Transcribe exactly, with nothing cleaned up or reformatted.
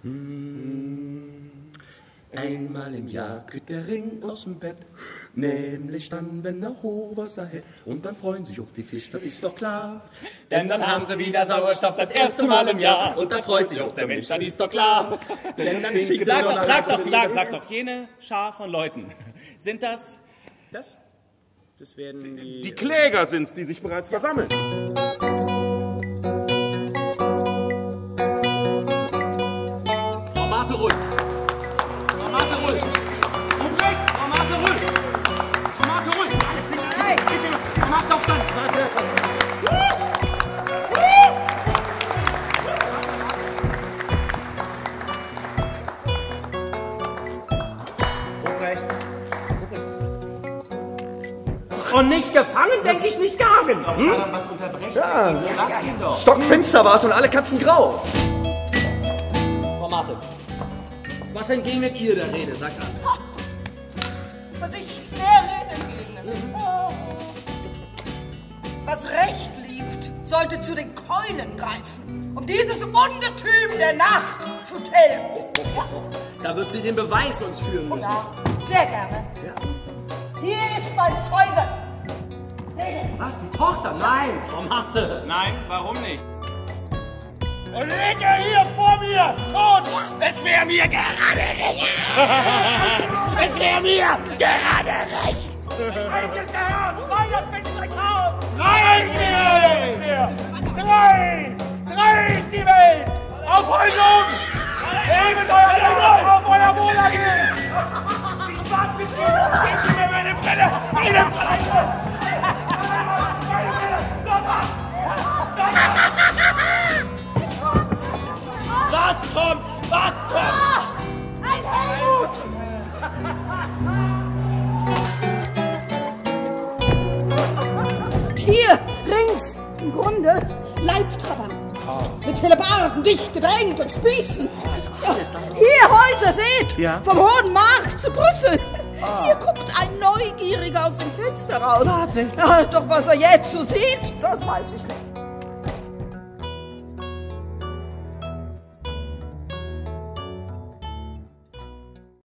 Einmal im Jahr kriegt der Ring aus dem Bett, nämlich dann, wenn er Hochwasser hat. Und dann freuen sich auch die Fische, das ist doch klar. Denn dann haben sie wieder Sauerstoff das erste Mal im Jahr. Und dann freut sich auch der Mensch, das ist doch klar. Denn dann stinkt sag doch, sag doch, sag, sag doch, jene Schar von Leuten, sind das? Das? Das werden die... Die Kläger sind's, die sich bereits versammeln. Frau Marthe ruhig. Frau Marthe ruhig. Ruprecht, Frau Marthe ruhig. Frau Marthe ruhig. Nein. Frau Marthe, doch dann. Ruprecht. Und nicht gefangen, denke ich, nicht gehangen. Hm? Kann man was unterbrechen? Ja, lass ihn doch. Stockfinster war's und alle Katzen grau. Frau Marthe, was entgegnet ihr der Rede? Sagt an. Was ich der Rede entgegne. Was Recht liebt, sollte zu den Keulen greifen, um dieses Ungetüm der Nacht zu tilgen. Da wird sie den Beweis uns führen müssen. Ja, sehr gerne. Ja. Hier ist mein Zeuge. Was, die Tochter? Nein, Frau Marthe. Nein, warum nicht? Und liegt er hier vor mir, tot! Es wäre mir gerade recht! Es wäre mir gerade recht! Eins ist der Herr, zwei das finstere Chaos! Drei ist die Welt! Drei! Drei ist die Welt! Auf euch um! Hebt euer Leben auf euer Wohlergehen! Die zwanzig gebt mir meine Brille! Meine Brille! Was kommt? Was kommt? Ein Helmut! Und hier, rings, im Grunde, Leibtrabern. Mit Hellebarden, dicht gedrängt und Spießen. Ja, hier Häuser, seht, Ja. vom Hohen Markt zu Brüssel. Hier guckt ein Neugieriger aus dem Fenster raus. Warte. Ja, doch was er jetzt so sieht, das weiß ich nicht.